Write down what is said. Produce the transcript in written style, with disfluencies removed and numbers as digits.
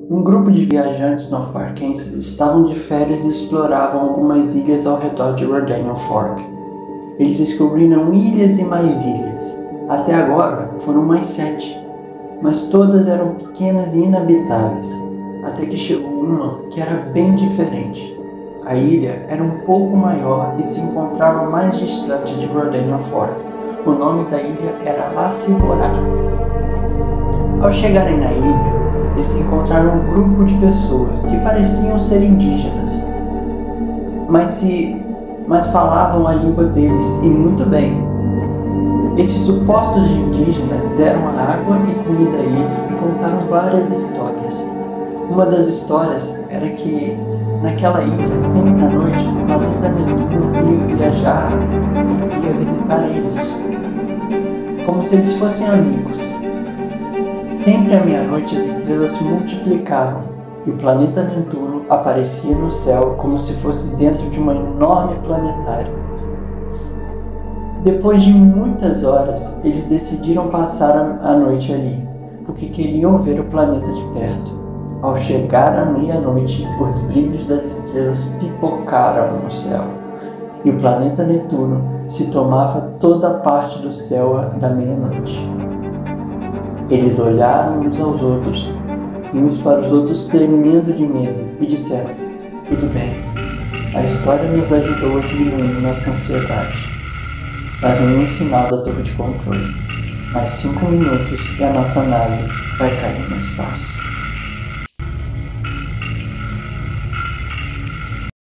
Um grupo de viajantes norte-parquenses estavam de férias e exploravam algumas ilhas ao redor de Rodanian Fork. Eles descobriram ilhas e mais ilhas. Até agora foram mais 7, mas todas eram pequenas e inabitáveis, até que chegou uma que era bem diferente. A ilha era um pouco maior e se encontrava mais distante de Rodanian Fork. O nome da ilha era Lafiborá. Ao chegarem na ilha, eles encontraram um grupo de pessoas que pareciam ser indígenas, mas falavam a língua deles e muito bem. Esses supostos indígenas deram água e comida a eles e contaram várias histórias. Uma das histórias era que naquela ilha, sempre à noite, o planeta Netuno ia viajar e ia visitar eles, como se eles fossem amigos. Sempre à meia-noite as estrelas se multiplicavam e o planeta Netuno aparecia no céu como se fosse dentro de uma enorme planetária. Depois de muitas horas, eles decidiram passar a noite ali, porque queriam ver o planeta de perto. Ao chegar à meia-noite, os brilhos das estrelas pipocaram no céu, e o planeta Netuno se tomava toda a parte do céu da meia-noite. Eles olharam uns aos outros, e uns para os outros tremendo de medo, e disseram: "Tudo bem, a história nos ajudou a diminuir nossa ansiedade." Mas nenhum sinal da torre de controle. Mais 5 minutos e a nossa nave vai cair no espaço.